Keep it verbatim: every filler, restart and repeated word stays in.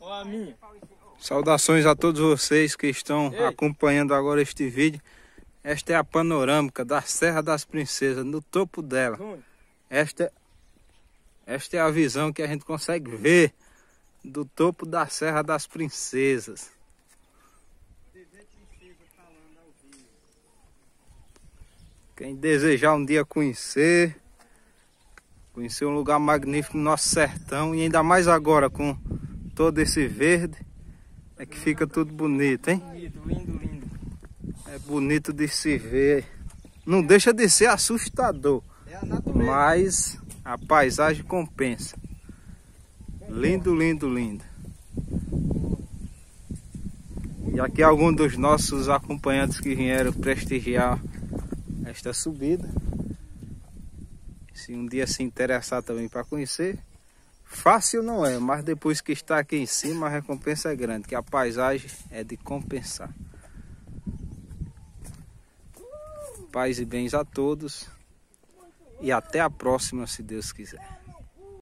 Saudações a todos vocês que estão acompanhando agora este vídeo. Esta é a panorâmica da Serra das Princesas, no topo dela. Esta, esta é a visão que a gente consegue ver do topo da Serra das Princesas. Quem desejar um dia conhecer, conhecer um lugar magnífico no nosso sertão, e ainda mais agora com todo esse verde, é que fica tudo bonito, hein? Lindo, lindo, lindo. É bonito de se ver. Não deixa de ser assustador, mas a paisagem compensa. Lindo, lindo, lindo. E aqui alguns dos nossos acompanhantes que vieram prestigiar esta subida. Se um dia se interessar também para conhecer, fácil não é, mas depois que está aqui em cima a recompensa é grande, que a paisagem é de compensar. Paz e bens a todos e até a próxima, se Deus quiser.